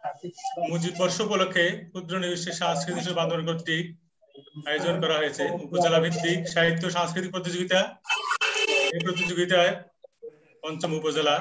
মুজিব বর্ষ উপলক্ষে ক্ষুদ্র নিবিশের সাংস্কৃতিক বান্ধব কর্তৃক আয়োজন করা হয়েছে উপজেলা ভিত্তিক সাহিত্য সাংস্কৃতিক প্রতিযোগিতা। এই প্রতিযোগিতায় পঞ্চম উপজেলা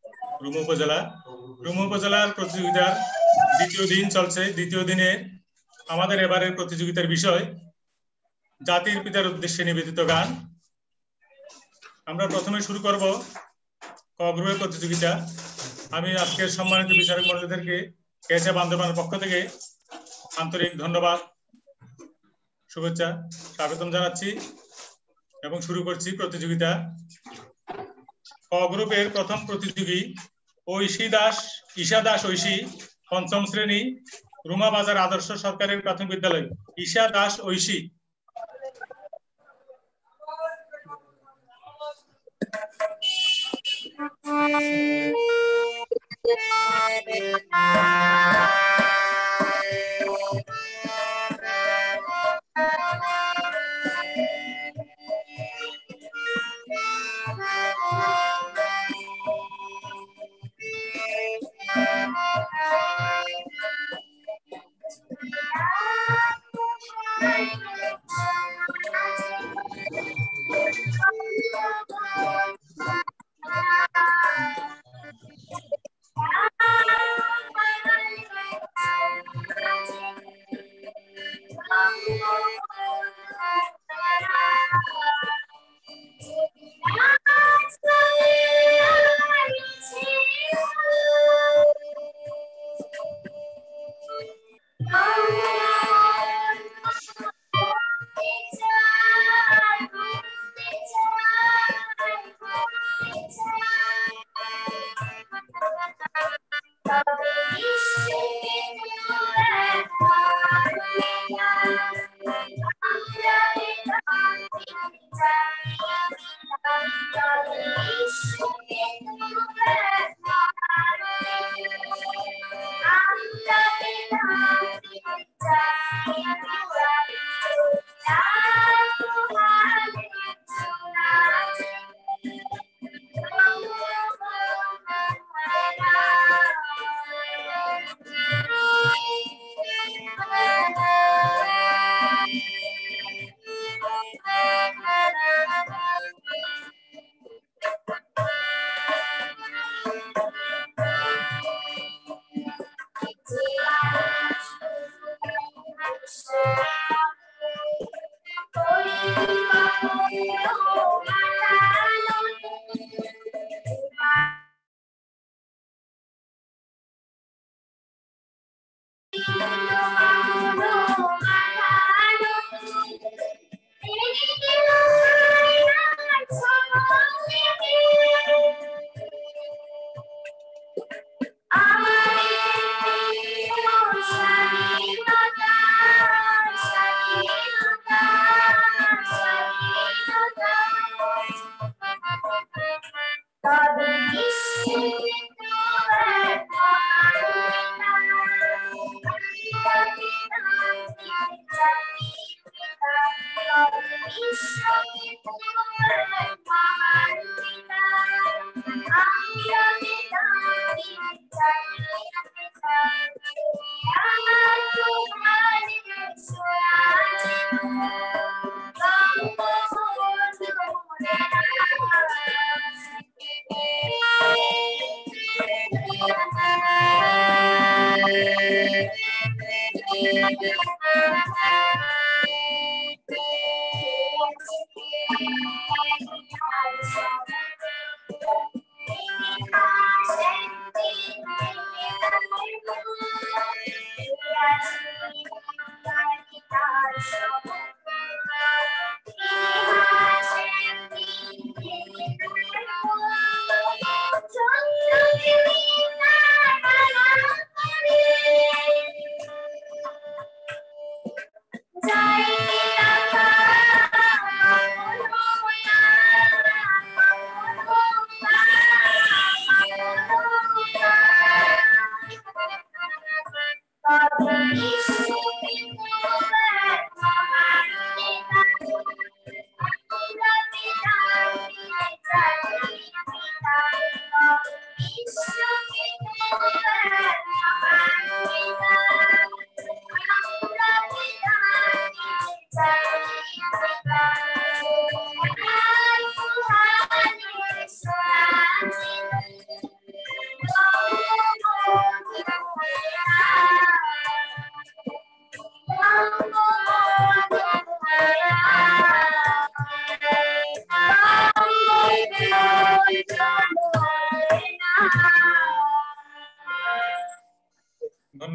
রুমু উপজেলার প্রতিযোগিতার দ্বিতীয় দিন চলছে। দ্বিতীয় দিনে আমাদের এবারের প্রতিযোগিতার বিষয় জাতির পিতার উদ্দেশ্যে নিবেদিত গান। আমরা প্রথমে শুরু করব ক গ্রুপের প্রতিযোগিতা। আমি আজকের সম্মানিত বিচারক মণ্ডলীদেরকে কেএসএ বান্দরবানের পক্ষ থেকে আন্তরিক ধন্যবাদ, শুভেচ্ছা, স্বাগতম জানাচ্ছি এবং শুরু করছি প্রতিযোগিতা। ক গ্রুপের প্রথম প্রতিযোগী ঈশা দাস ঐশী, পঞ্চম শ্রেণী, রুমা বাজার আদর্শ সরকারি প্রাথমিক বিদ্যালয়। ঈশা দাস ঐশী।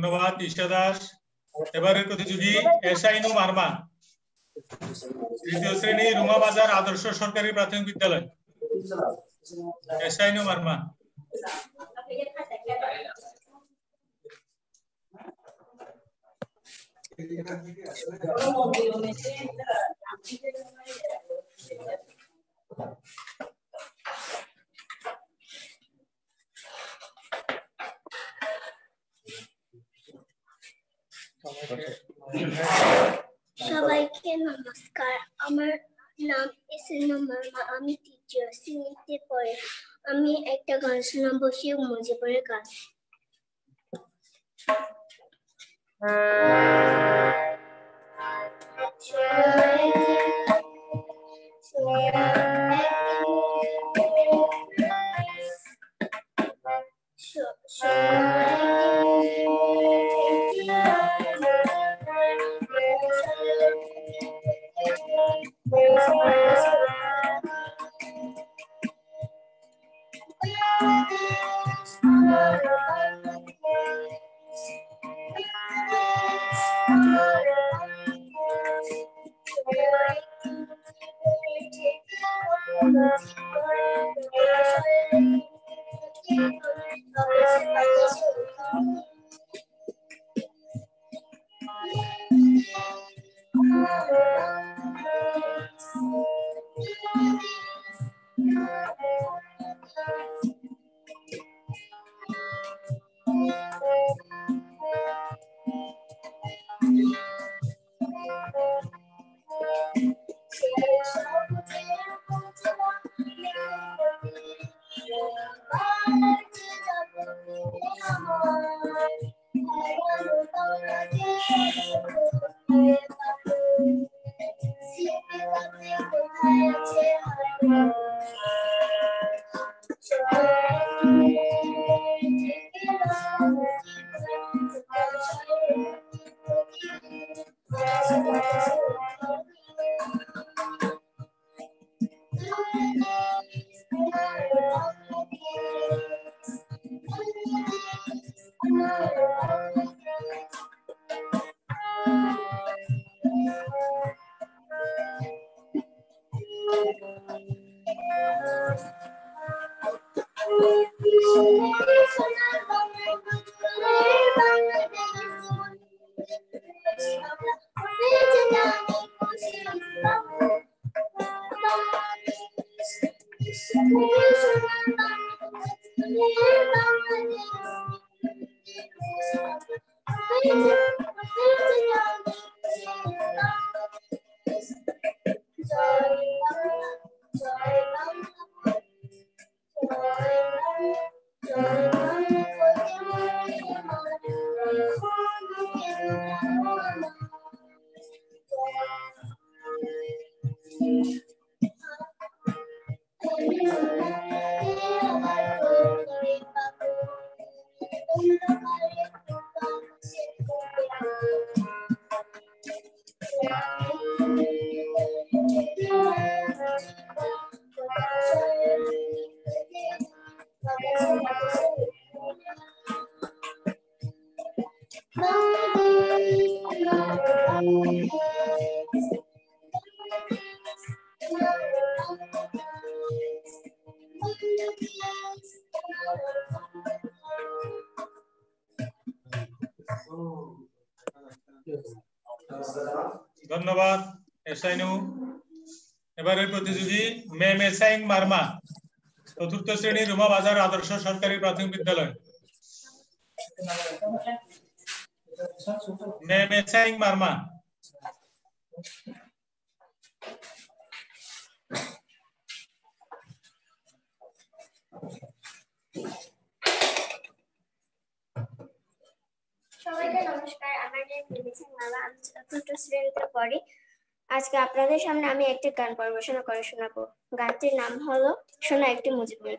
ধন্যবাদ ঈশা দাস। এবারের প্রতিযোগী এসআইনু মার্মা, তৃতীয় শ্রেণী রুমা বাজার আদর্শ সরকারি প্রাথমিক বিদ্যালয়। এসআইনু মার্মা। সবাইকে নমস্কার। আমার নাম এসআইনু মার্মা। আমি তৃতীয় শ্রেণীতে পড়ি। আমি একটা গান শোনাবো, শেখ মুজিবের গান। ধন্যবাদ এসআইনু। এবারের প্রতিযোগী মেম এসাইং মার্মা, চতুর্থ শ্রেণী রুমা বাজার আদর্শ সরকারি প্রাথমিক বিদ্যালয়। মেম এসাইং মার্মা। সবাইকে নমস্কার। আমার নাম মেম এসাইং মার্মা। আমি চতুর্থ শ্রেণীতে পড়ি। আজকে আপনাদের সামনে আমি একটি গান পরিবেশনা করে শোনাবো। গানটির নাম হলো শোনা একটি মুজিবের।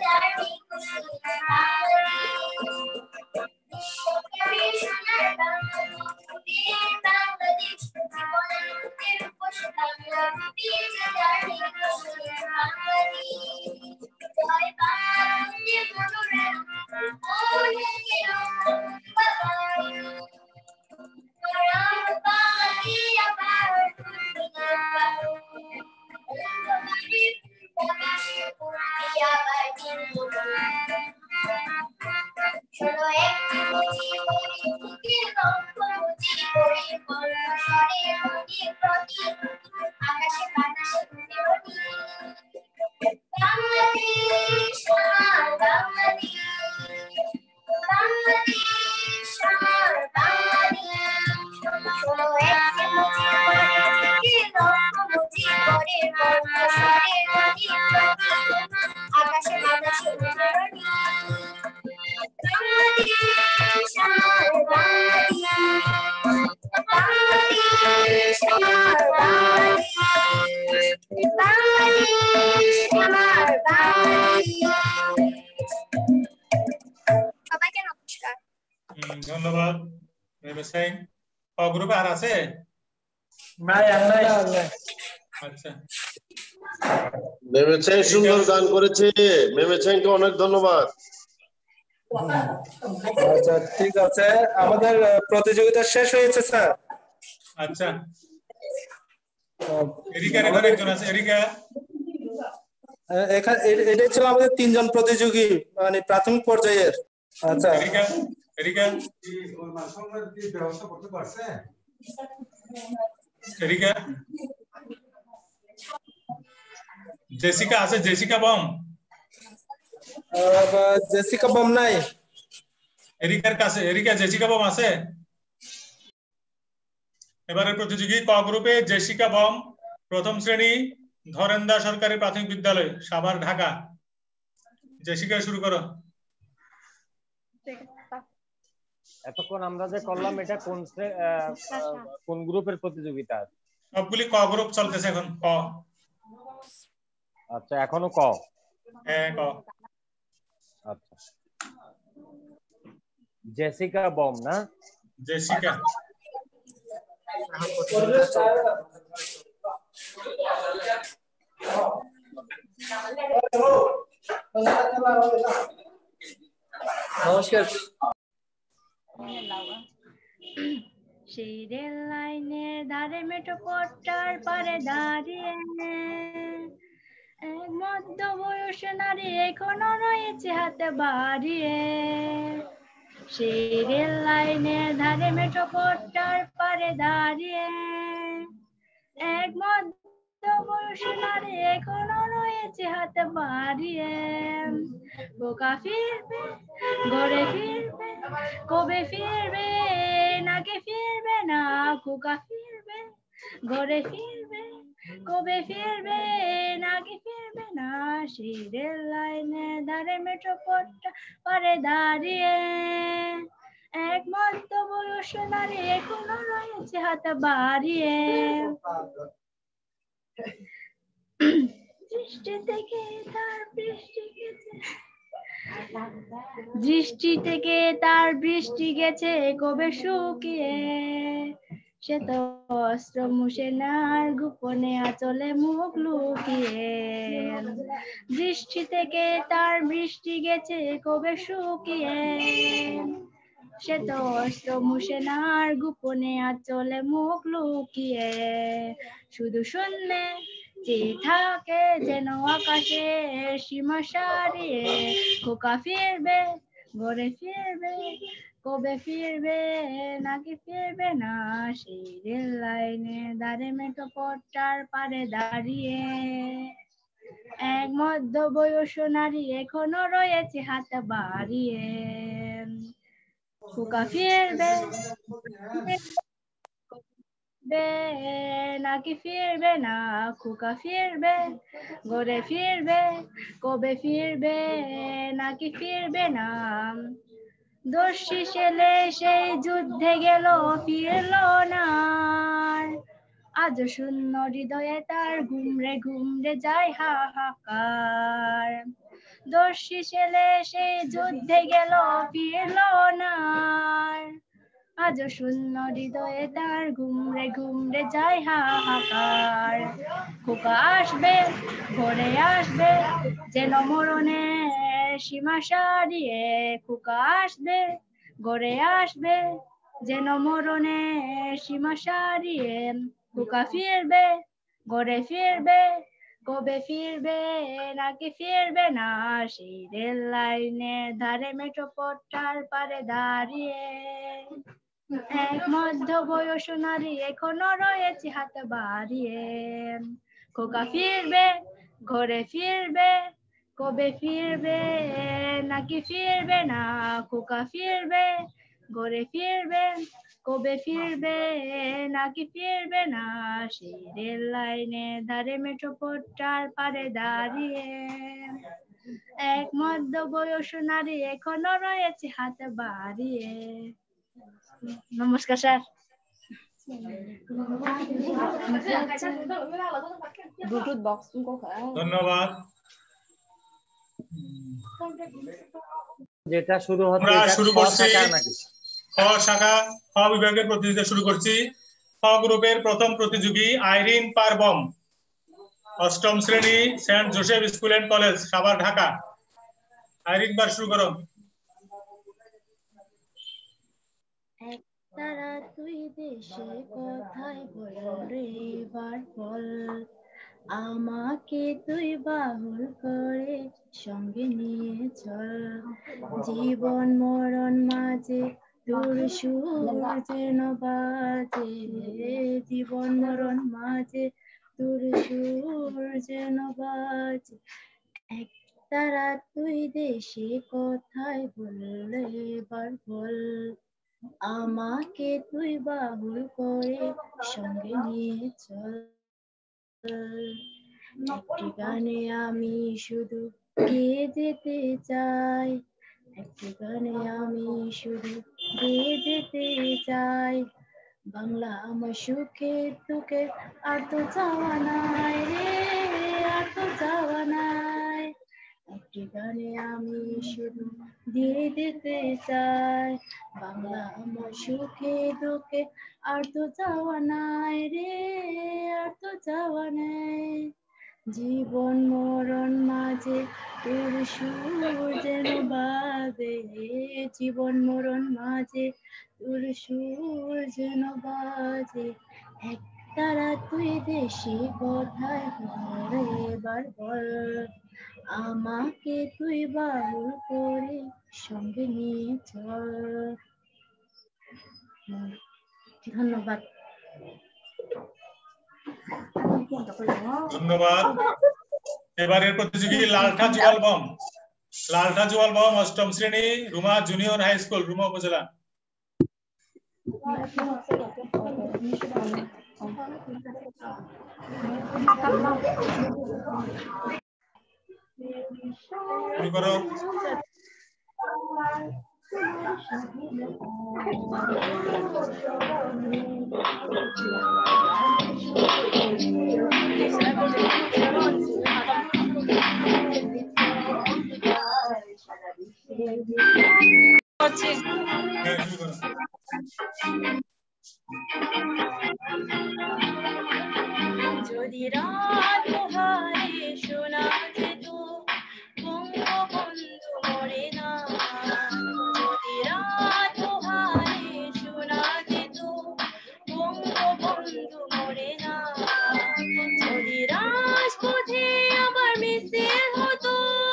সবাইকে নমস্কার। ধন্যবাদ মেমেসাইন। গ্রুপে আর আছে? আচ্ছা, মেমেসাইন সুন্দর গান করেছে, মেমেসাইনকে অনেক ধন্যবাদ। আচ্ছা ঠিক আছে, আমাদের প্রতিযোগিতা শেষ হয়েছে স্যার। আচ্ছা, এরিকার এখানে একজন আছে, এরিকা। এটাই ছিল আমাদের 3 জন প্রতিযোগী, মানে প্রাথমিক পর্যায়ের। আচ্ছা এরিকা, এরিকা, এরিকা। জেসিকা আছে? জেসিকা বম? জেসিকা বম নাই। এরিকার কাছে, এরিকা জেসিকা বম আছে? এবারে প্রতিযোগী ক গ্রুপে জেসিকা বম, প্রথম শ্রেণী, ধরেন্দা সরকারি প্রাথমিক বিদ্যালয়, সাভার, ঢাকা। জেসিকা শুরু করো। এতক্ষণ আমরা যে করলাম এটা কোন গ্রুপের প্রতিযোগিতা? সবগুলি ক গ্রুপ চলতেছে এখন। ক। আচ্ছা, এখনো ক? হ্যাঁ, ক। আচ্ছা, জেসিকা বম না? জেসিকা। নমস্কার। সেই রেল লাইনের ধারে মেঠো পথটার পারে দাঁড়িয়ে এক মধ্য বয়স নারী এখনো রয়েছে হাতে বাড়িয়ে। সেই রেল লাইনের ধারে মেঠো পথটার পারে দাঁড়িয়ে এক মধ্য বয়স নারী এখনো রয়েছে হাতে বাড়িয়ে। বোকা ফিরবে, ঘরে ফিরবে, কবে ফিরবে, নাকি ফিরবে না। খোকা ফিরবে, ঘরে ফিরবে, কবে ফিরবে, নাকি ফিরবে না। সেই রেল লাইনের ধারে মেঠো পথটা পারে দাঁড়িয়ে এক মধ্য বয়স নারী এখনো রয়েছে হাতে বাড়িয়ে। দৃষ্টি থেকে তার বৃষ্টি গেছে, দৃষ্টি থেকে তার বৃষ্টি গেছে কবে শুকিয়ে। সে তো অস্ত্র মুছে নার গোপনে আঁচলে মুখ লুকিয়ে। দৃষ্টি থেকে তার বৃষ্টি গেছে কবে শুকিয়ে। সে তো অস্ত্র মুছে নার গোপনে আঁচলে মুখ লুকিয়ে। শুধু শূন্যে চেয়ে থাকে যেন আকাশে সীমা সারিয়ে। খোকা ফিরবে, ঘরে ফিরবে, কবে ফিরবে, নাকি ফিরবে না। সেই রেল লাইনের ধারে মেঠো পথটার পারে দাঁড়িয়ে এক মধ্য বয়স নারী এখনো রয়েছে হাত বাড়িয়ে। খোকা ফিরবে, নাকি ফিরবে না। খোকা ফিরবে, ঘরে ফিরবে, কবে ফিরবে, নাকি ফিরবে না। দস্যি ছেলে সেই যুদ্ধে গেল, ফিরলো না। আজ শূন্য হৃদয়ে তার ঘুমরে ঘুমরে যায় হাহাকার। দর্শি ছেলে সেই যুদ্ধে গেল ফিরল না আজও শূন্য হৃদয়ে তার ঘুমরে ঘুমরে যায় হাহাকার খোকা আসবে ঘরে আসবে যেন মরণের সীমা সারিয়ে খোকা আসবে ঘরে আসবে যেন মরণের সীমা সারিয়ে খোকা ফিরবে ঘরে ফিরবে কবে ফিরবে নাকি ফিরবে না সেই রেল লাইনের ধারে মেট্রোপোর্টার পারে দাঁড়িয়ে এক মধ্য বয়স নারী এখনো রয়েছে হাত বাড়িয়ে খোকা ফিরবে ঘরে ফিরবে কবে ফিরবে নাকি ফিরবে না খোকা ফিরবে ঘরে ফিরবে কবে ফিরবে নাকি ফিরবে না সেই রেল লাইনের ধারে মেট্রোপোর্টার পারে দাঁড়িয়ে এক মধ্য বয়স নারী এখনো রয়েছে হাত বাড়িয়ে নমস্কার স্যার ब्लूटूथ बॉक्स तुमको ধন্যবাদ। যেটা শুরু হচ্ছে আমরা এটা শুরু খ করছি শাখা নাকি? খ শাখা খ বিভাগের প্রতিযোগিতা শুরু করছি। খ গ্রুপের প্রথম প্রতিযোগী আইরিন পারবম, অষ্টম শ্রেণী Saint Joseph school and college, Savar, Dhaka. Irene বার শুরু করো। তারা তুই দেশে কোথায় বল রে এবার বল আমাকে তুই বাহুল করে সঙ্গে নিয়ে চল জীবন মরণ মাঝে তোর সুর যেন বাজে জীবন মরণ মাঝে তোর সুর যেন বাজে এক তারা তুই দেশে কোথায় বল রে এবার বল আমাকে তুই বাহুল করে সঙ্গে নিয়ে চল একটি গানে আমি শুধু গেয়ে যেতে চাই একটি গানে আমি শুধু গেয়ে যেতে চাই বাংলা আমার সুখে দুঃখে আর তো চাওয়া নাই রে আর তো চাওয়া নাই একটি গানে আমি শুধু দিয়ে দিতে চাই বাংলা আমার সুখে দুঃখে আর তো চাওয়া নাই রে আর তো চাওয়া নাই জীবন মরণ মাঝে তোর সুর যেন বাজে জীবন মরণ মাঝে তোর সুর যেন বাজে এক তারা তুই দেশে কোথায় বল এবার বল আমাকে তুই বাহুল করে সঙ্গে নিয়ে চল ধন্যবাদ ধন্যবাদ। এবারের প্রতিযোগী লালঠা জুয়াল বম, লালঠা জুয়াল বম, অষ্টম শ্রেণী, Ruma junior high school, Ruma upazila. শুরু করো। হ্যাঁ, শুরু করো। যদি রাত হারে শোনা যেত বঙ্গবন্ধু মরে না যদি রাত হারে শোনা যেত বঙ্গবন্ধু মরে না যদি রাজপথে আবার মিছিল হতো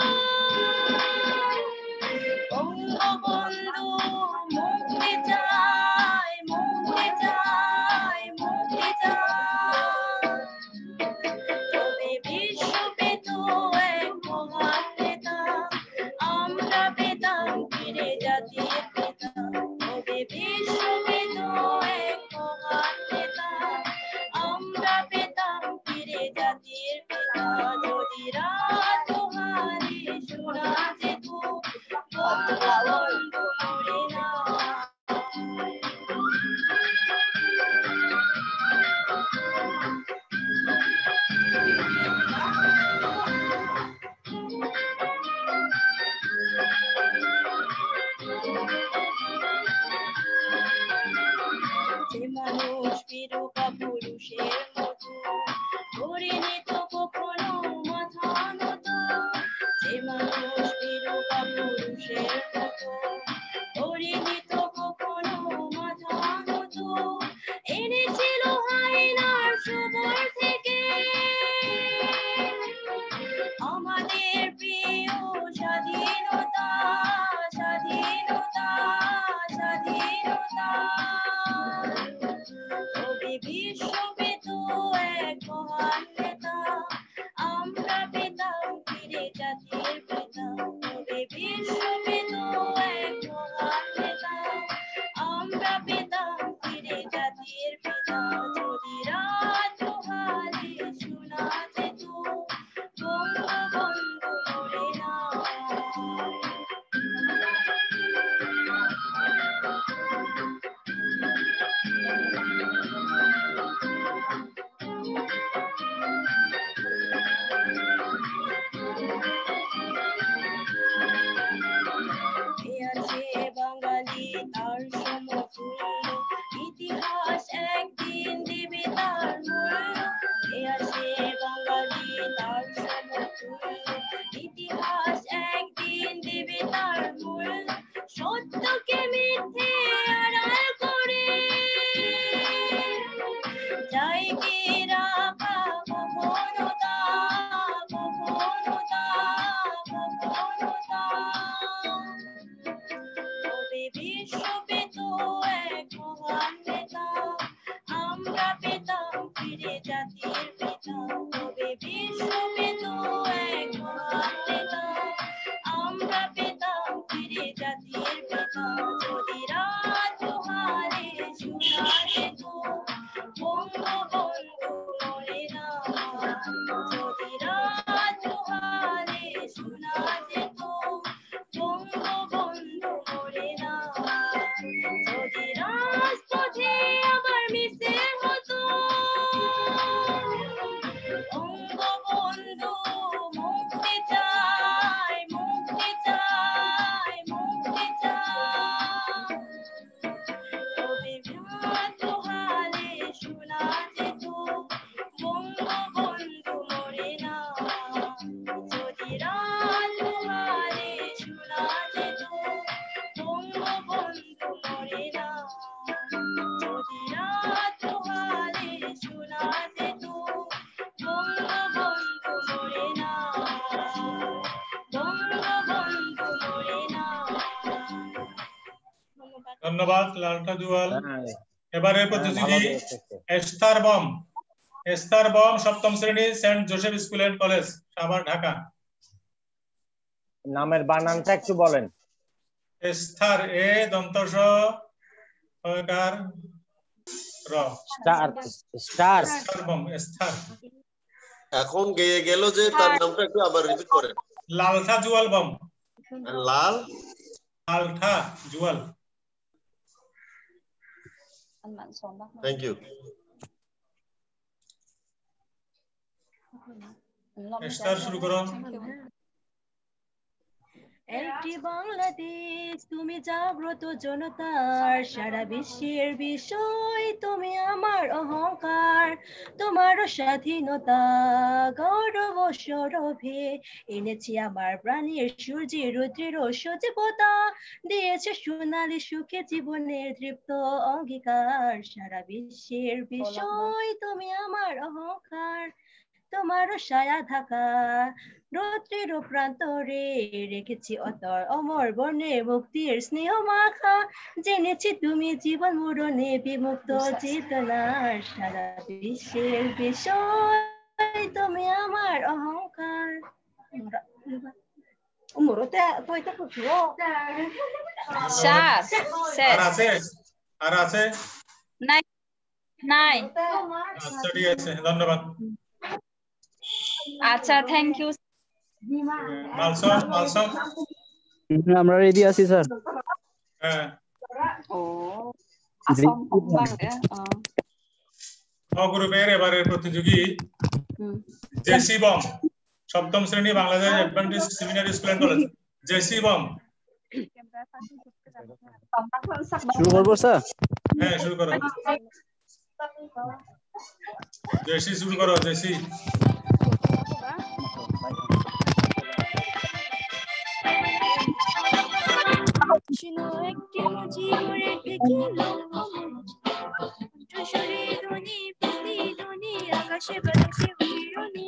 বঙ্গবন্ধু মুক্তি চাই মুক্তি চাই মুক্তি চাই তবে বিশ্ব পেত এক মহান নেতা আমরা পেতাম ফিরে জাতির পিতা তবে বিশ্ব পেত এক মহান নেতা আমরা পেতাম ফিরে জাতির পিতা যদি রাত হারে শোনা যেত বঙ্গবন্ধু মরে না বাঙালি তার সমতুল্য ইতিহাস একদিন দিবে তার মূল্য। এ আছে বাঙালি তার সমতুল্য ইতিহাস একদিন দিবে তার মূল্য। সত্যকে মিথ্যে আড়াল করে যায় কি রাখা গোপনতা, গোপনতা, গোপনতা। তবে বিশ্ব পেত এক মহান নেতা, আমরা পেতাম ফিরে জাতির পিতা। তবে বিশ্ব পেত এক মহান নেতা, আমরা পেতাম ফিরে জাতির পিতা। যদি রাত হারে শোনা যেত বঙ্গবন্ধু মরে না, যদি রাত হারে শোনা যেত বঙ্গবন্ধু মরে না। যদি রাজপথে আবার মিছিল হতো বঙ্গবন্ধু মুক্তি চাই, মুক্তি চাই, মুক্তি চাই। তবে রাত হারে শোনা যেত বঙ্গবন্ধু মরে না, যদি রাত হারে শোনা যেত বঙ্গবন্ধু মরে না, যদি রাত হারে শোনা যেত বঙ্গবন্ধু মরে না, বঙ্গবন্ধু মরে না। ধন্যবাদ লালটা জুয়াল। হ্যাঁ, এবারের ভালো প্রতিযোগী দিয়েছে। এস্তার বম। এস্তার বম সপ্তম শ্রেণী Saint Joseph school and college, Savar, Dhaka. নামের বানানটা একটু বলেন। এস্তার, এ দন্ত স হকার র। Star, star. এস্তার বম, এস্তার। এখন গেয়ে গেল যে তার নামটা একটু আবার রিপিট করেন। Lalthazual Bawm. Lal Lalthazual. Thank you. এস্তার শুরু করো। একটি বাংলাদেশ তুমি জাগ্রত জনতার, সারা বিশ্বের বিষয় তুমি আমার অহংকার। তোমার স্বাধীনতা গৌরব সৌরভে এনেছি আমার প্রাণের সূর্যের রুদ্রের সজীবতা, দিয়েছে সোনালী সুখে জীবনের তৃপ্ত অঙ্গীকার। সারা বিশ্বের বিষয় তুমি আমার অহংকার। তোমার ছায়া ঢাকা রৌদ্রের প্রান্তরে রেখেছি অতর অমর বর্ণে মুক্তির স্নেহ মাখা, জেনেছি তুমি জীবন মরণে বিমুক্ত চেতনার। সারা বিশ্বের বিষয় তুমি আমার অহংকার। আর আছে? আর আছে? নাই নাই। আচ্ছা ঠিক আছে, ধন্যবাদ। আচ্ছা, থ্যাংক ইউ। মালসম, মালসম। আমরা রেডি আছি স্যার। হ্যাঁ। গ্রুপের এবারের প্রতিযোগী জেসি বম, সপ্তম শ্রেণী Bangladesh Adventist seminary school and college. Jessy Bawm. শুরু করবো স্যার? হ্যাঁ শুরু করো। জেসি শুরু করো, জেসি। শুনো একটি মুজিবরে দেখিল উচ্চস্বরে ধ্বনি প্রতিধ্বনি আকাশে বাতাসে উঠিরনি।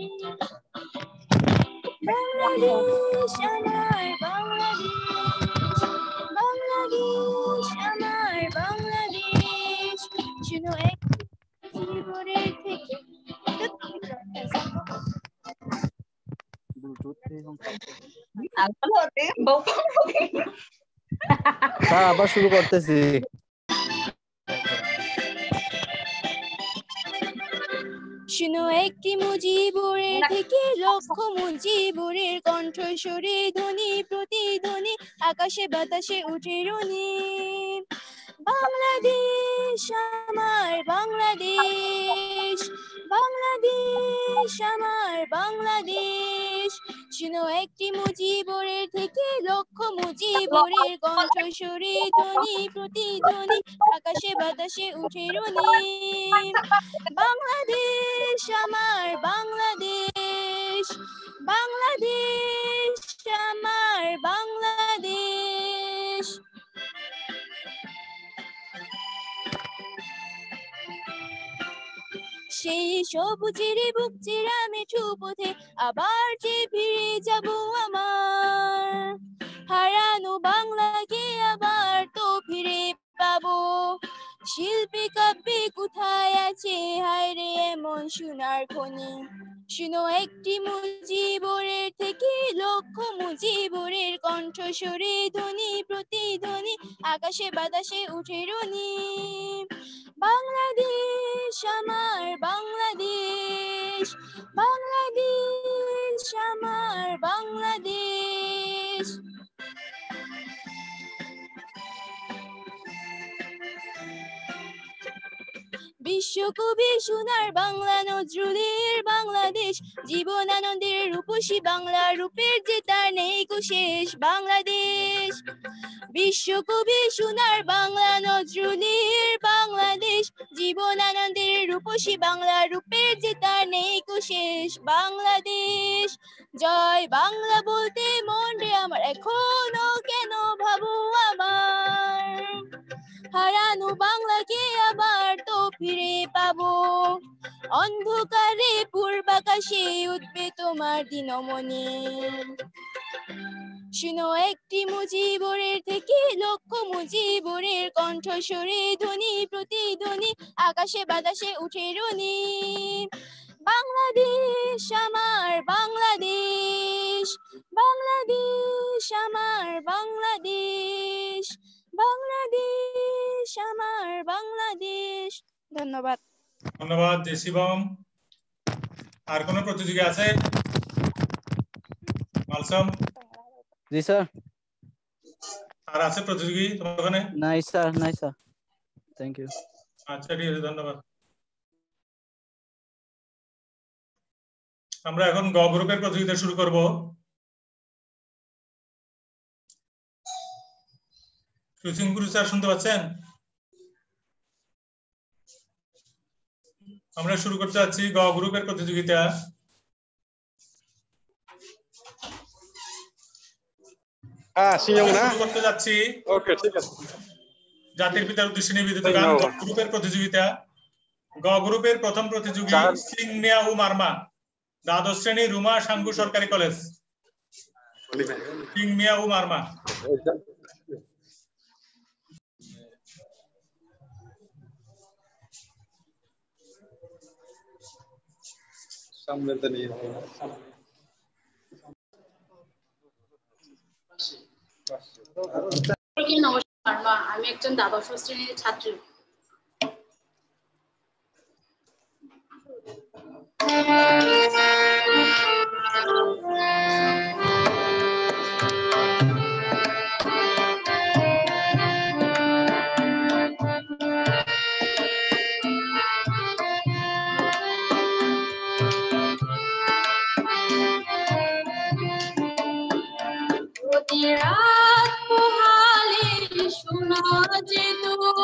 বাংলাদেশ আমার বাংলাদেশ, বাংলাদেশ আমার বাংলাদেশ। শুনো একটি মুজিবরে থেকে স্যার আবার শুরু করতেছি। শুনো শুনো একটি মুজিবুরের থেকে লক্ষ মুজিবুরের কণ্ঠস্বরে ধ্বনি প্রতিধ্বনি আকাশে বাতাসে উঠে রনি বাংলাদেশ আমার বাংলাদেশ বাংলাদেশ আমার বাংলাদেশ শুনো একটি মুজিবুরের থেকে লক্ষ মুজিবুরের কণ্ঠস্বরে ধ্বনি প্রতিধ্বনি আকাশে বাতাসে উঠে রনি বাংলাদেশ আমার বাংলাদেশ বাংলাদেশ আমার বাংলাদেশ সেই সবুজের বুক চিরা মেঠু পথে আবার যে ফিরে যাব আমার হারানো বাংলাকে আবার তো ফিরে পাবো শিল্পী কাব্যে কোথায় আছে হায় রে এমন সোনার খনি শুনো একটি মুজিবুরের থেকে লক্ষ মুজিবুরের কণ্ঠস্বরে ধ্বনি প্রতিধ্বনি আকাশে বাতাসে উঠে রনি বাংলাদেশ আমার বাংলাদেশ বাংলাদেশ আমার বাংলাদেশ বিশ্বকবি সোনার বাংলা নজরুলের বাংলাদেশ জীবনানন্দের রূপসী বাংলা রূপের যে তার নেই কো শেষ বাংলাদেশ বিশ্বকবি সোনার বাংলা নজরুলের বাংলাদেশ জীবনানন্দের রূপসী বাংলা রূপের যে তার নেই কো শেষ বাংলাদেশ জয় বাংলা বলতে মন রে আমার এখনো কেন ভাবো আমার হারানো বাংলাকে আবার তো ফিরে পাবো অন্ধকারে পূর্বাকাশে উঠবে তোমার দিনমণি শুনো একটি মুজিবুরের থেকে লক্ষ মুজিবুরের কণ্ঠস্বরে ধ্বনি প্রতিধ্বনি আকাশে বাতাসে উঠে রনি বাংলাদেশ আমার বাংলাদেশ বাংলাদেশ আমার বাংলাদেশ বাংলাদেশ আমার বাংলাদেশ ধন্যবাদ ধন্যবাদ শিবম আর কোন প্রতিযোগী আছে মালসম জি স্যার আর আছে প্রতিযোগী তোমার ওখানে নাই স্যার থ্যাংক ইউ আচ্ছা ঠিক আছে ধন্যবাদ আমরা এখন গ গ্রুপের প্রতিযোগিতা শুরু করব সুসিংপুর স্যার শুনতে পাচ্ছেন আমরা শুরু করতে যাচ্ছি গ গ্রুপের প্রতিযোগিতা শুরু করতে যাচ্ছি ওকে ঠিক আছে জাতির পিতার উদ্দেশ্যে নিবেদিত গান গ গ্রুপের প্রতিযোগিতা গ গ্রুপের প্রথম প্রতিযোগী সিং মিয়াউ মারমা দ্বাদশ শ্রেণী রুমা সাঙ্গু সরকারি কলেজ সিং মিয়াউ মারমা সামনে তো নিয়ে নমস্কার মা আমি একজন দ্বাদশ শ্রেণীর ছাত্রী রাত পোহালে শোনা যেত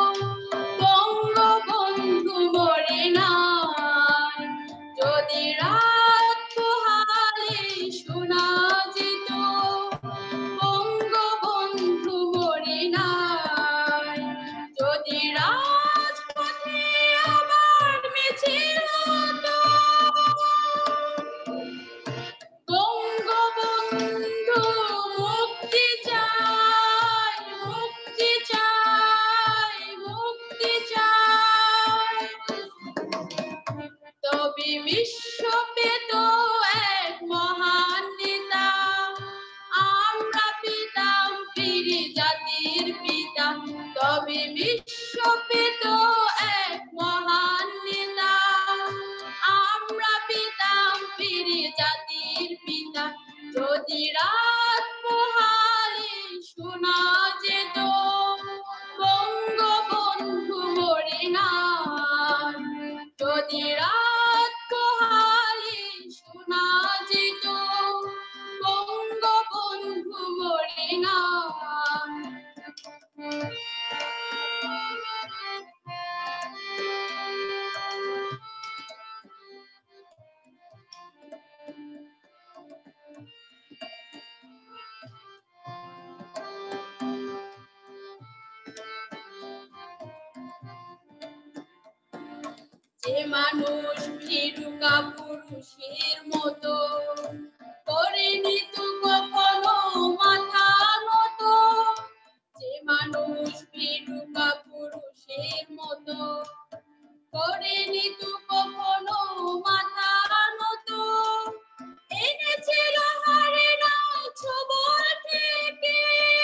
বঙ্গবন্ধু মরে নাই যদি রাত পোহালে শোনা যেত বঙ্গবন্ধু মরে নাই যদি রাজপথে আবার মিছিল হতো বঙ্গবন্ধু মুক্তি চাই মুক্তি চাই মুক্তি চাই তবে বিশ্ব পেত এক মহান নেতা আমরা পেতাম ফিরে জাতির পিতা তবে বিশ্ব পেত এক মহান নেতা আমরা জাতির পিতা যদি রাত পোহালে শোনা যেত বঙ্গবন্ধু মরে নাই যদি রাত পোহালে শোনা যেত বঙ্গবন্ধু মরে নাই যে মানুষ ভীরুকা পুরুষের মতো করেনি তো কখনো মাথা নত যে মানুষ ভীরুকা পুরুষের মতো করেনি তো কখনো মাথা নত এনেছিল হারে না ছবল থেকে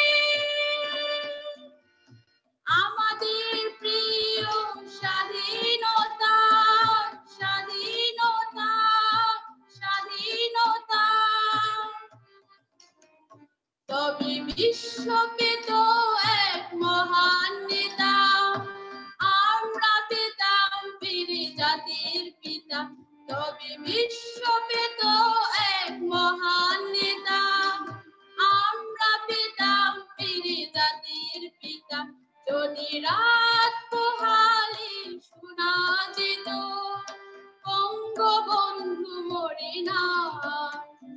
আমাদের প্রিয় স্বাধীনতা স্বাধীনতা স্বাধীনতা তবে বিশ্ব পেত এক মহান নেতা আমরা পেতাম বীর জাতির পিতা তবে বিশ্ব পেত এক মহান নেতা আমরা পেতাম বীর জাতির পিতা যদি রাত পোহালে শোনা যেত বঙ্গবন্ধু মরে নাই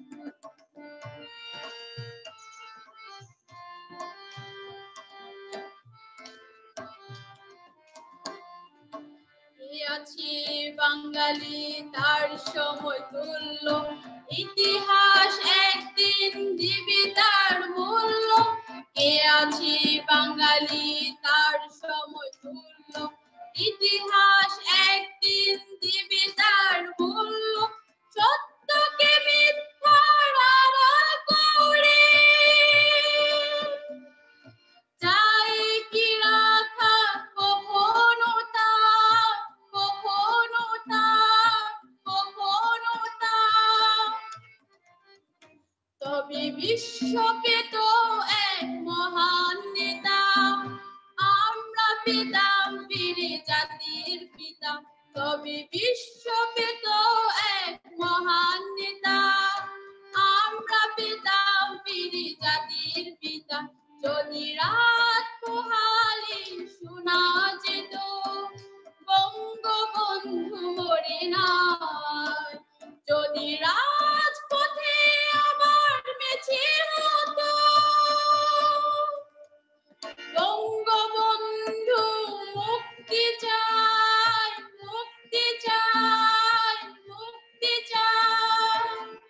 আছে বাঙালি তার সময় তুল্য ইতিহাস একদিন দিবে তার মূল্য কে আছে বাঙালি তার সময় তুল্য ইতিহাস একদিন দিবে তার মূল্য সত্যকে মিথ্যার আড়াল করে চাই কি রাখা কখনো তা কখনো তা কখনো তা তবে বিশ্ব পেত এক মহান নেতা আমরা পেতাম বীর জাতির পিতা তবে বিশ্ব পেত এক মহান নেতা আমরা পেতাম বীর জাতির পিতা যদি রাত পোহালে শোনা যেত বঙ্গবন্ধু মরে নাই যদি রাজপথে আবার মিছিল হতো বঙ্গবন্ধু মুক্তি চাই মুক্তি চাই মুক্তি চাই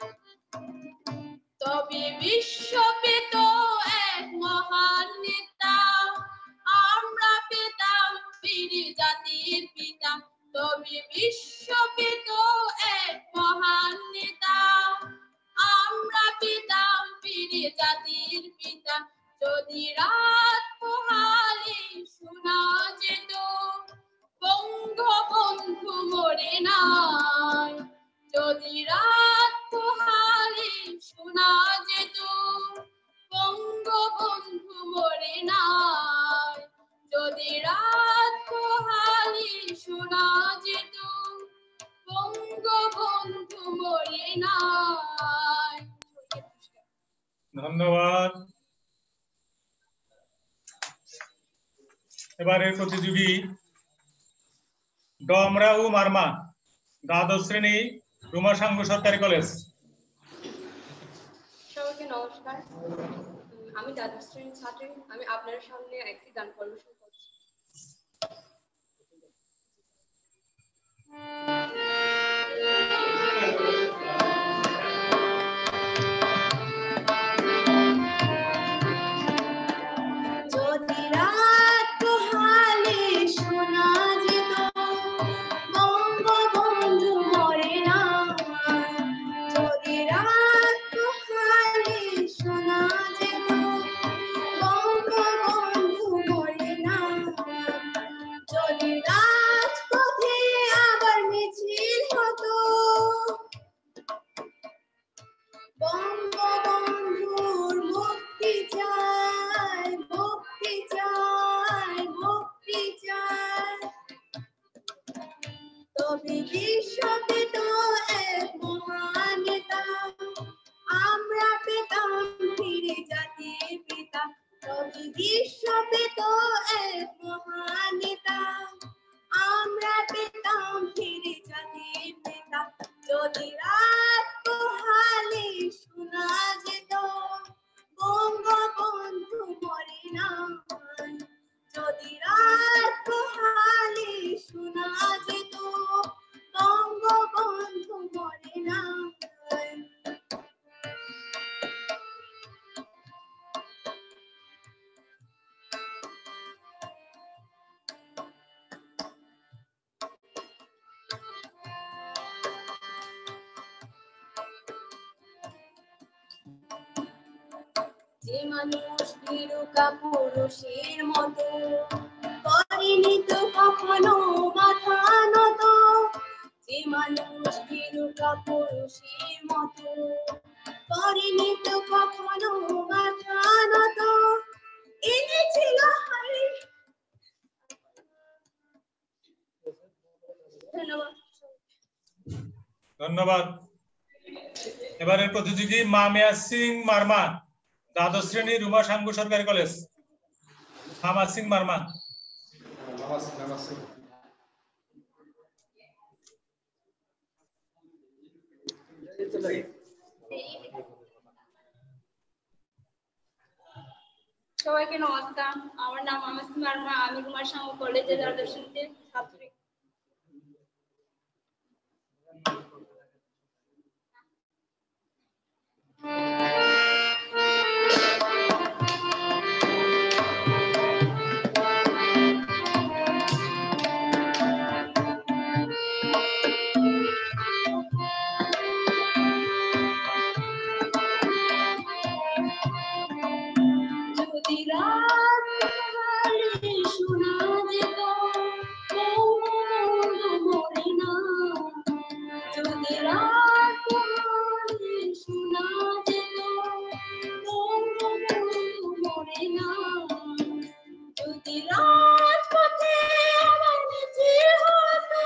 তবে বিশ্ব পেত এক মহান নেতা আমরা পেতাম বীর জাতির পিতা তবে বিশ্ব পেত এক মহান নেতা আমরা পেতাম বীর জাতির পিতা যদি রাত পোহালে শোনা যেত বঙ্গবন্ধু মরে নাই যদি রাত পোহালে শোনা যেত বঙ্গবন্ধু মরে নাই যদি রাত পোহালে শোনা যেত বঙ্গবন্ধু মরে নাই ধন্যবাদ এবারের প্রতিযোগী ডমরাউ মার্মা দ্বাদশ শ্রেণী রুমা সাঙ্গ সরকারি কলেজ সবাইকে নমস্কার আমি দ্বাদশ শ্রেণীর ছাত্রী আমি আপনাদের সামনে একটি গান পরিবেশন করছি যদি রাত পোহালে শোনা যেত বঙ্গবন্ধু মরে নাই যদি রাত পোহালে শোনা যেত বঙ্গবন্ধু মরে নাই যদি রাজপথে আবার মিছিল কবি বিশ্ব পেত এক মহানেতা, আমরা পেতাম ফিরে জাতির পিতা। যদি রাত পোহালে শোনা যেত বঙ্গবন্ধু মরে নাই, যদি রাত পোহালে শোনা যেত বঙ্গবন্ধু মরে নাই। যে মানুষ ভীরুকা পুরুষের মতো করেনি তো কখনো মাথা নত, যে মানুষ ভীরুকা পুরুষের মতো করেনি তো কখনো মাথা নত, এনেছিল ধন্যবাদ। ধন্যবাদ। এবারের প্রতিযোগী মামিয়া সিং মারমা, দ্বাদশ শ্রেণী রুমা সাঙ্গু সরকারি কলেজ। মামা সিং মারমা। সবাইকে নমস্কার, আমার নাম মামা সিং মারমা, আমি রুমা সাঙ্গু কলেজের দ্বাদশ শ্রেণীতে ছাত্রী। যদি রাত পোহালে শোনা যেত বঙ্গবন্ধু মরে নাই, যদি রাত পোহালে শোনা যেত বঙ্গবন্ধু মরে নাই, যদি রাজপথে আমার মিছিল হতো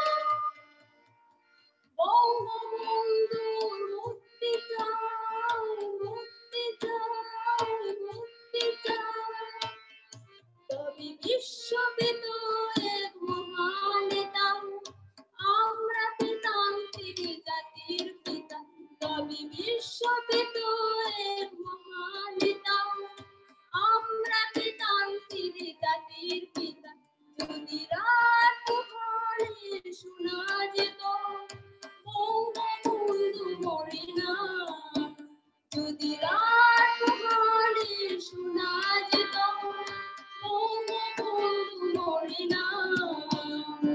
বঙ্গবন্ধুর মুক্তি চাই, মুক্তি চাই, মুক্তি চাই। কবি বিশ্ব পেত এক মহানেতা, আমরা পেতাম ফিরে জাতির পিতা। কবি বিশ্ব পেত এক মহানেতা, আমরা পেতাম ফিরে জাতির পিতা। যদি রাত পোহালে শোনা যেত বঙ্গবন্ধু মরে নাই, যদি রাত পোহালে শোনা যেত বঙ্গবন্ধু মরে নাই।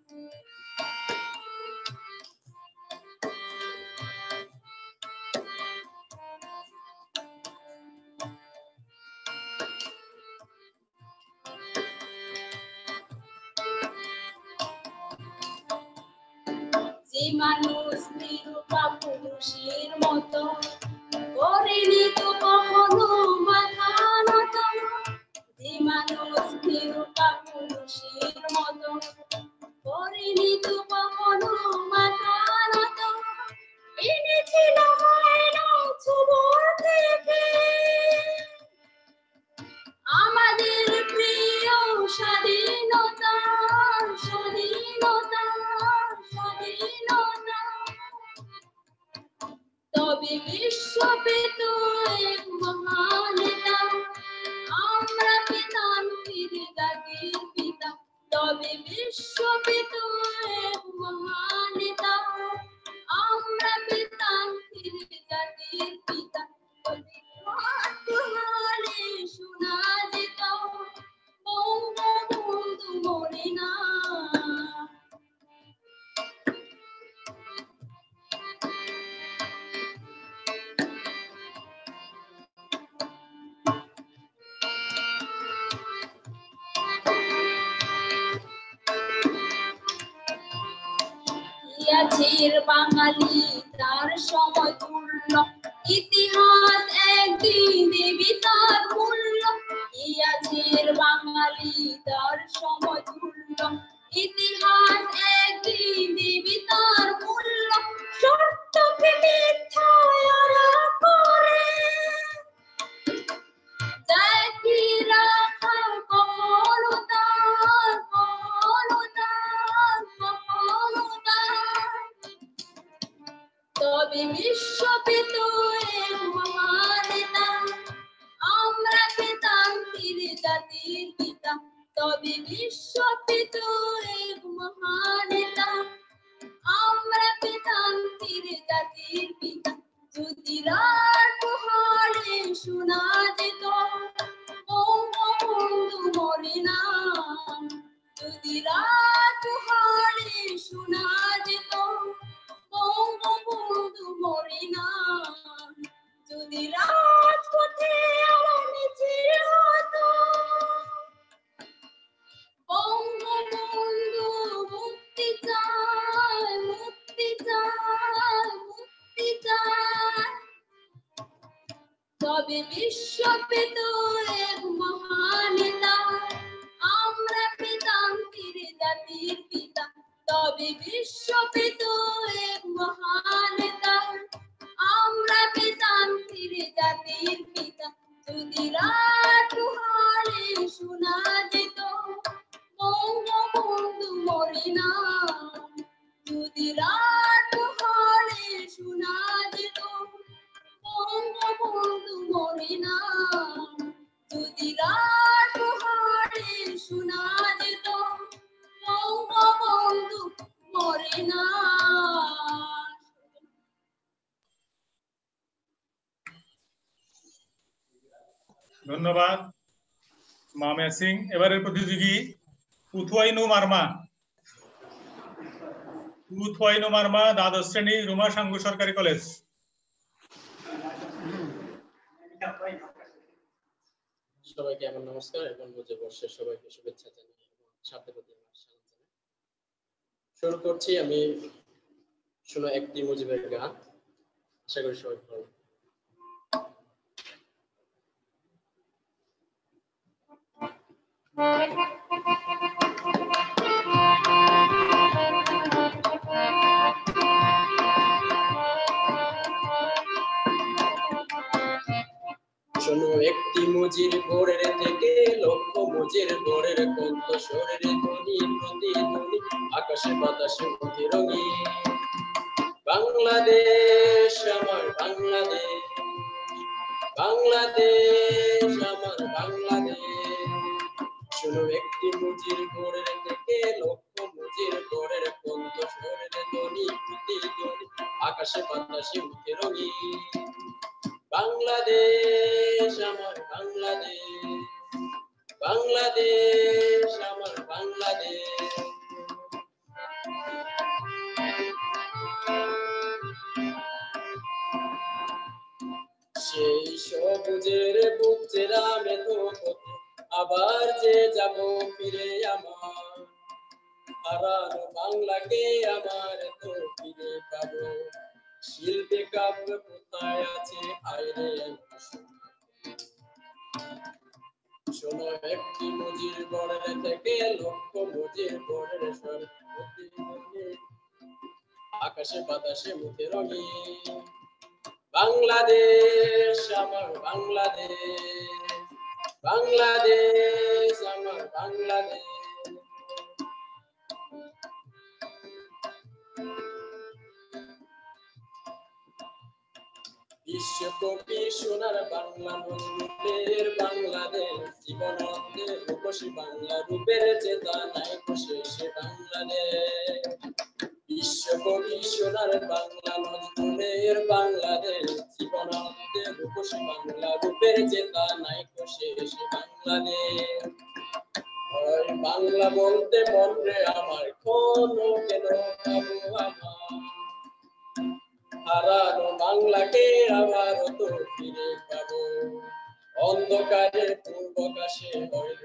যে মানুষ ভীরুকা পুরুষের মতো করেনি তো কখনো মাথা নত, যে মানুষ ভীরুকা পুরুষের মতো করেনি তো কখনো মাথা নত, এনেছিল ময়না ছবর থেকে আমাদের প্রিয় স্বাধীনতা, স্বাধীনতা, স্বাধীনতা। তবে বিশ্ব পেত এক মহানেতা, আমরা পেতাম ফিরে জাতির পিতা। তবে বিশ্ব পেত এক মহানেতা, আমরা পেতাম ফিরে জাতির পিতা। পোহালে শোনা যেত বঙ্গবন্ধু মরে নাই। ইতিহাসের বাঙালি তার সময় তুল্য, ইতিহাস একদিন দেবী তার মূল্য। ইতিহাসের বাঙালি তার সময় তুল্য, ইতিহাস একদিন দেবী তার মূল্য। সত্যকে মিথ্যায় আড়াল করে যায় তবে বিশ্বপিত এক মহানেতা আমরা পেতাম তীরে জাতির পিতা যদি রাত হলে শোনা যেত বঙ্গবন্ধু মরে না যদি রাত হলে শোনা যেত বঙ্গবন্ধু মরে না যদি রাজপথে আমার মিছিল হতো বঙ্গবন্ধু মুক্তি চায় মুক্তি চায় মুক্তি চায় তবে বিশ্ব পেত এক মহানেতা আমরা পেতাম তীরে জাতির পিতা তবে বিশ্ব পেত এক মহানেতা আমরা পেতাম তীরে জাতির পিতা যদি রাত হলে শোনা যেত বঙ্গবন্ধু মরে না যদি রাত হলে শোনা যেত বঙ্গবন্ধু মরে না যদি রাত হলে শোনা যেত বঙ্গবন্ধু মরে না ধন্যবাদ মামিয়া সিং। এবারের প্রতিযোগী উথুয়াইনু মার্মা। উথুয়াইনু মার্মা, দ্বাদশ শ্রেণী, রুমা সাঙ্গু সরকারি কলেজ। সবাইকে আমার নমস্কার এবং নববর্ষের সবাইকে শুভেচ্ছা জানাই এবং সাথে সাথে আমার সালাম জানাই। শুরু করছি আমি শোনো একটি মুজিবের গান, আশা করি সবাই ভালো। শোনো একটি মুজির ভোরের থেকে লক্ষ মুজির ভোরের কণ্ঠ স্বরের ধ্বনি প্রতিধ্বনি আকাশে বাতাসে মুখে রঙিন বাংলাদেশ আমার বাংলাদেশ বাংলাদেশ আমার বাংলাদেশ শোনো একটি মুজির ভোরের থেকে লক্ষ মুজির ভোরের কণ্ঠ স্বরের ধ্বনি প্রতিধ্বনি আকাশে বাতাসে মুখে রঙিন বাংলাদেশ আমার বাংলাদেশ বাংলাদেশ আমার বাংলাদেশ সেই সবুজের বুক চেরামে তো আবার যে যাব ফিরে আমার হারানো বাংলাকে আমার তো ফিরে পাবো শিল্পী কাব্য কোথায় আছে আইরে শোনো একটি মুজির বরের থেকে লক্ষ মুজির বরের স্বর আকাশে বাতাসে মুখে রঙিন বাংলাদেশ আমার বাংলাদেশ বাংলাদেশ আমার বাংলাদেশ বিশ্বকবি সোনার বাংলা নজরুলের বাংলাদেশ জীবনান্তে রূপসী বাংলা রূপের চেতা নাই শেষে বাংলাদেশ বিশ্বকবি সোনার বাংলা নজরুলের বাংলাদেশ জীবনান্তে রূপসী বাংলা রূপের চেতা নাই শেষে বাংলাদেশ ওই বাংলা বলতে মন রে আমার কোনো কেন পাবো আমার হারানো বাংলাকে আবার তো ফিরে পাবো অন্ধকারে পূর্বাকাশে হইল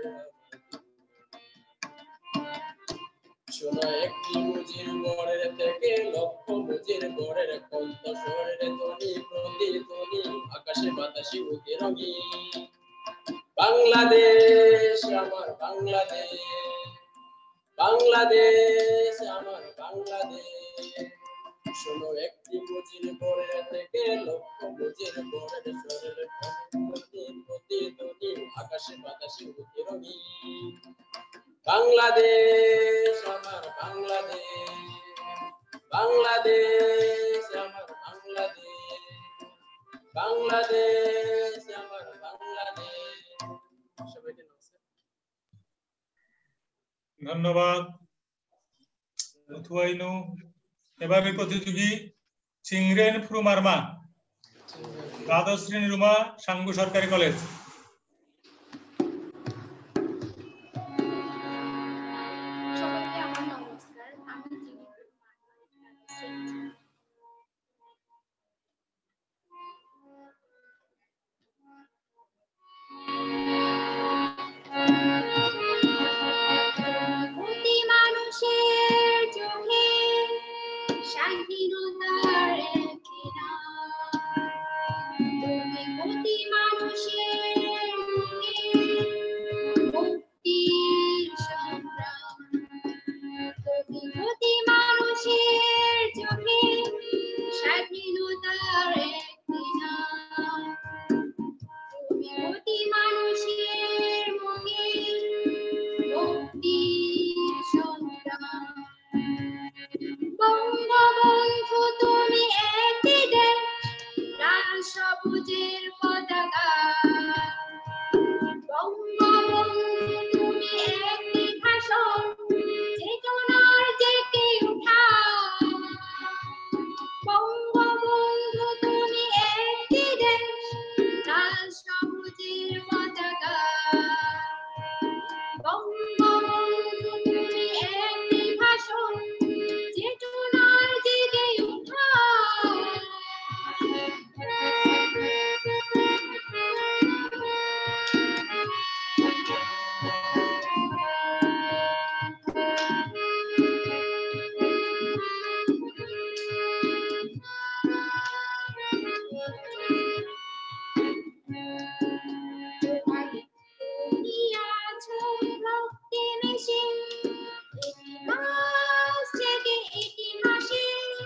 শোনো একটি মুজির বরের থেকে লক্ষ মুজির বরের কণ্ঠ স্বরের ধ্বনি প্রতিধ্বনি আকাশে বাতাসে উঠে রঙিন বাংলাদেশ আমার বাংলাদেশ বাংলাদেশ আমার বাংলাদেশ শোনো একটি মুজির বরের থেকে লক্ষ মুজির বরের স্বরের প্রতিধ্বনি আকাশে বাতাসে উঠে রঙিন বাংলাদেশ আমার বাংলাদেশ বাংলাদেশ আমার বাংলাদেশ বাংলাদেশ আমার বাংলাদেশ সবাইকে নমস্কার। ধন্যবাদ উথুয়াইনু। এবারে প্রতিযোগী চিংরেন ফ্রুমারমা, দ্বাদশ শ্রেণী, রুমা সাঙ্গু সরকারি কলেজ। সবাইকে আমার নমস্কার। আমি প্রতি মানুষের চোখে স্বাধীনতার একটি নাম। তুমি প্রতি মানুষের মুখে মুক্তির সংগ্রাম। তুমি প্রতি মানুষের চোখে স্বাধীনতার একটি নাম। তুমি প্রতি মানুষের মুখে মুক্তির সংগ্রাম। বঙ্গবন্ধু তুমি একটি দেশ, লাল সবুজের পতাকা। বঙ্গবন্ধু তুমি একটি ভাষণ, চেতনার জেগে ওঠা। বঙ্গবন্ধু তুমি একটি দেশ, লাল সবুজের পতাকা। বঙ্গবন্ধু তুমি একটি ভাষণ, চেতনার জেগে ওঠা। তুমি আছো রক্তে মিশে ইতিহাস থেকে ইতিহাসে।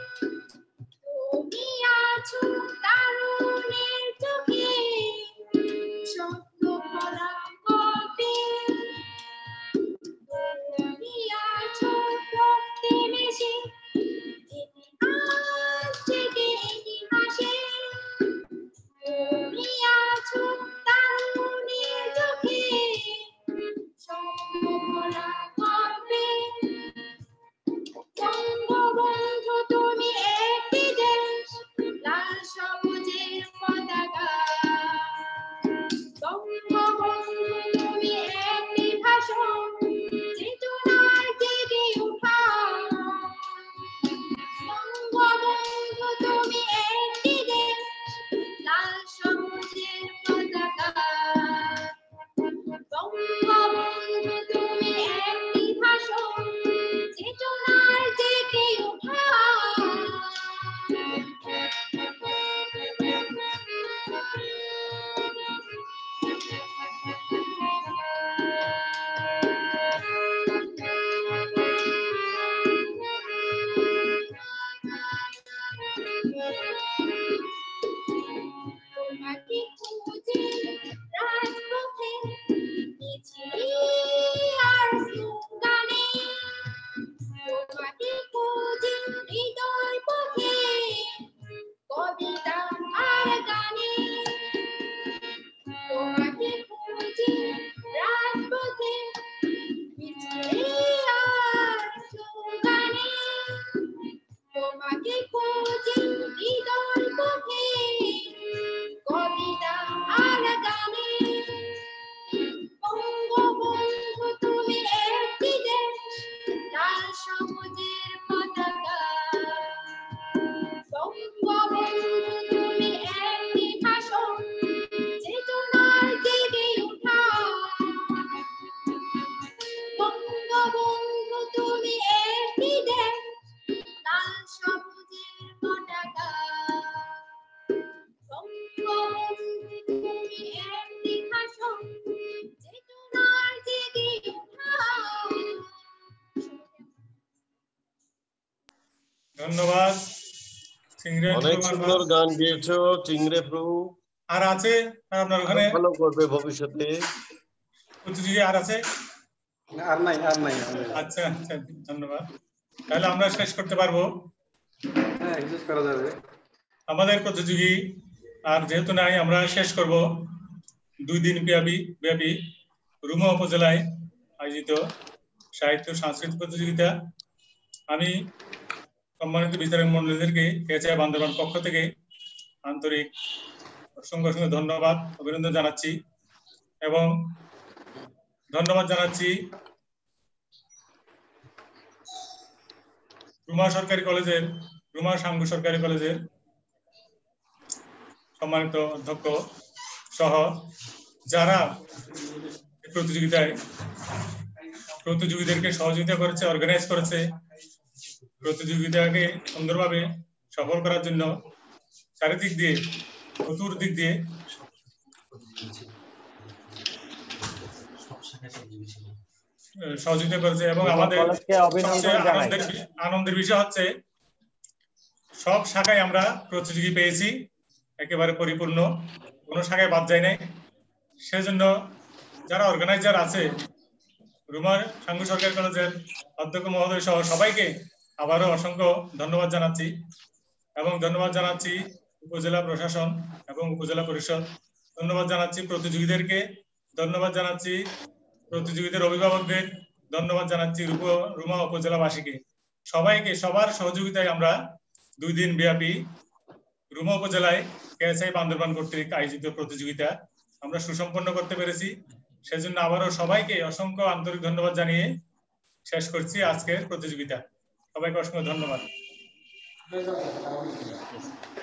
তুমি আছো তারুণের চোখে স্বপ্ন ভরা গল্পে। তুমি আছো রক্তে মিশে ইতিহাস থেকে ইতিহাসে। তুমি আছো তারুণের চোখে স্বপ্ন ভরা গল্পে। বঙ্গবন্ধু তুমি একটি দেশ, লাল সবুজের পতাকা। বঙ্গবন্ধু তুমি একটি ভাষণ, চেতনার জেগে ওঠা। বঙ্গবন্ধু তুমি একটি দেশ, লাল সবুজের পতাকা। বঙ্গবন্ধু তুমি একটি ভাষণ, চেতনার জেগে ওঠা। তোমাকে খুঁজে রাজপথে মিছিলে আর স্লোগানে। তোমাকে খুঁজে হৃদয় পথে কবিতা আর গানে। তোমাকে খুঁজে রাজপথে মিছিলে আর স্লোগানে। তোমাকে খুঁজে হৃদয় পথে কবিতা আর গানে। বঙ্গবন্ধু তুমি একটি দেশ, লাল সবুজের পতাকা। বঙ্গবন্ধু তুমি একটি ভাষণ, চেতনার জেগে ওঠা। বঙ্গবন্ধু তুমি একটি দেশ, লাল সবুজের পতাকা। বঙ্গবন্ধু তুমি একটি ভাষণ, চেতনার জেগে ওঠা। ধন্যবাদ চিংরেন অনেক ফ্রুমারমা। সুন্দর গান গেয়েছো চিংড়ে প্রভু। আর আছে আর আপনার ওখানে ভালো করবে ভবিষ্যতে। প্রতিযোগী আর আছে? আর নাই আচ্ছা আচ্ছা ধন্যবাদ। তাহলে আমরা শেষ করতে পারবো। হ্যাঁ শেষ করা যাবে। আমাদের প্রতিযোগী আর যেহেতু নাই, আমরা শেষ করব 2 দিন ব্যাপী রুমা উপজেলায় আয়োজিত সাহিত্য সাংস্কৃতিক প্রতিযোগিতা। আমি সম্মানিত বিচারক মণ্ডলীদেরকে কেএসআই বান্দরবান পক্ষ থেকে আন্তরিক অসংখ্য অসংখ্য ধন্যবাদ অভিনন্দন জানাচ্ছি এবং ধন্যবাদ জানাচ্ছি রুমা সাঙ্গু সরকারি কলেজের সম্মানিত অধ্যক্ষ সহ যারা প্রতিযোগীদেরকে সহযোগিতা করেছে, অর্গানাইজ করেছে, প্রতিযোগিতাকে সুন্দরভাবে সফল করার জন্য চারিদিক দিয়ে চতুর্দিক দিয়ে সহযোগিতা করেছে এবং আমাদের আনন্দের বিষয় হচ্ছে সব শাখায় আমরা প্রতিযোগী পেয়েছি, একেবারে পরিপূর্ণ, কোনো শাখায় বাদ যায় নাই। সেজন্য যারা অর্গানাইজার আছে, রুমা সাঙ্গু সরকারি কলেজের অধ্যক্ষ মহোদয় সহ সবাইকে আবারও অসংখ্য ধন্যবাদ জানাচ্ছি এবং ধন্যবাদ জানাচ্ছি উপজেলা প্রশাসন এবং উপজেলা পরিষদ, ধন্যবাদ জানাচ্ছি প্রতিযোগীদেরকে, ধন্যবাদ জানাচ্ছি প্রতিযোগীদের অভিভাবকদের, ধন্যবাদ জানাচ্ছি রুমা উপজেলাবাসীকে। সবাইকে সবার সহযোগিতায় আমরা 2 দিন ব্যাপী রুমা উপজেলায় কেএসআই বান্দরবান কর্তৃক আয়োজিত প্রতিযোগিতা আমরা সুসম্পন্ন করতে পেরেছি। সেজন্য আবারও সবাইকে অসংখ্য আন্তরিক ধন্যবাদ জানিয়ে শেষ করছি আজকের প্রতিযোগিতা। সবাইকে অসংখ্য ধন্যবাদ।